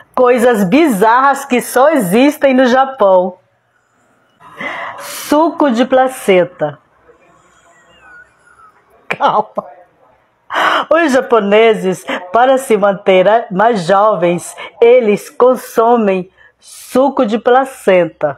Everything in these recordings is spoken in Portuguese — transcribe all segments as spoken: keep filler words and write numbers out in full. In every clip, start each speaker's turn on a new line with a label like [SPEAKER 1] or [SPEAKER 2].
[SPEAKER 1] Coisas bizarras que só existem no Japão. Suco de placenta. Calma. Os japoneses, para se manter mais jovens, eles consomem suco de placenta.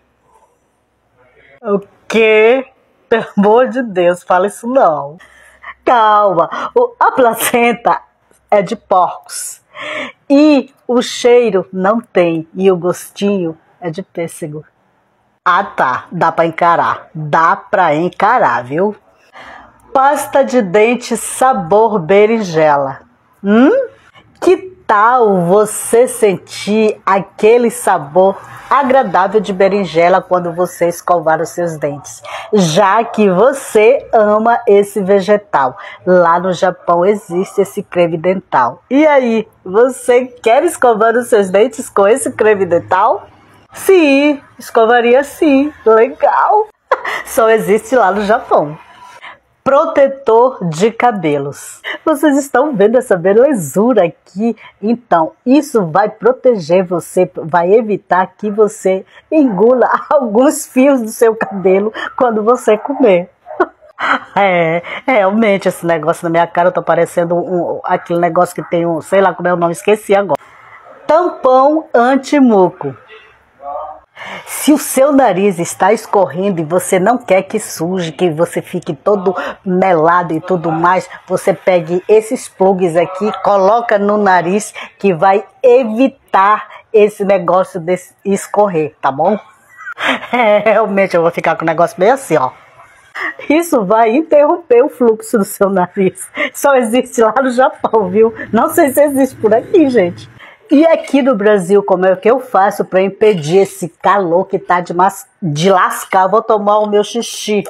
[SPEAKER 1] O quê? Pelo amor de Deus, fala isso não. Calma, a placenta é de porcos e o cheiro não tem e o gostinho é de pêssego. Ah tá, dá pra encarar, dá pra encarar, viu? Pasta de dente sabor berinjela. Hum? Que tal você sentir aquele sabor agradável de berinjela quando você escovar os seus dentes? Já que você ama esse vegetal. Lá no Japão existe esse creme dental. E aí, você quer escovar os seus dentes com esse creme dental? Sim, escovaria sim. Legal. Só existe lá no Japão. Protetor de cabelos. Vocês estão vendo essa belezura aqui? Então, isso vai proteger você, vai evitar que você engula alguns fios do seu cabelo quando você comer. É, realmente esse negócio na minha cara, eu tô parecendo um, aquele negócio que tem um, sei lá como é o nome, esqueci agora. Tampão anti-muco. Se o seu nariz está escorrendo e você não quer que suje, que você fique todo melado e tudo mais, você pegue esses plugs aqui, coloca no nariz que vai evitar esse negócio de escorrer, tá bom? É, realmente eu vou ficar com o negócio bem assim, ó. Isso vai interromper o fluxo do seu nariz. Só existe lá no Japão, viu? Não sei se existe por aqui, gente. E aqui no Brasil, como é que eu faço para impedir esse calor que tá de, mas... de lascar? Vou tomar o meu xixi.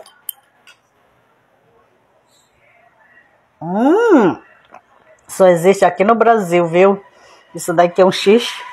[SPEAKER 1] Hum, só existe aqui no Brasil, viu? Isso daqui é um xixi.